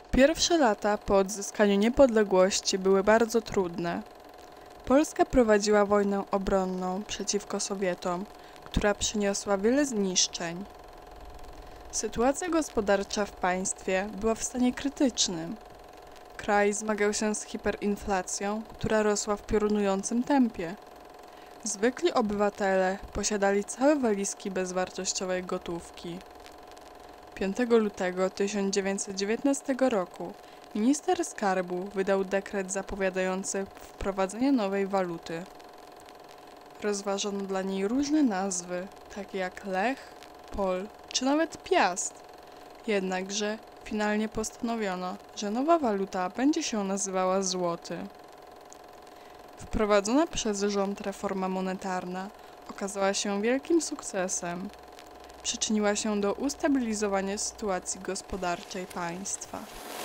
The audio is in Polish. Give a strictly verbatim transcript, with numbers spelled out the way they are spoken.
Pierwsze lata po odzyskaniu niepodległości były bardzo trudne. Polska prowadziła wojnę obronną przeciwko Sowietom, która przyniosła wiele zniszczeń. Sytuacja gospodarcza w państwie była w stanie krytycznym. Kraj zmagał się z hiperinflacją, która rosła w piorunującym tempie. Zwykli obywatele posiadali całe walizki bezwartościowej gotówki. piątego lutego tysiąc dziewięćset dziewiętnastego roku minister skarbu wydał dekret zapowiadający wprowadzenie nowej waluty. Rozważono dla niej różne nazwy, takie jak lech, pol czy nawet piast. Jednakże finalnie postanowiono, że nowa waluta będzie się nazywała złoty. Wprowadzona przez rząd reforma monetarna okazała się wielkim sukcesem. Przyczyniła się do ustabilizowania sytuacji gospodarczej państwa.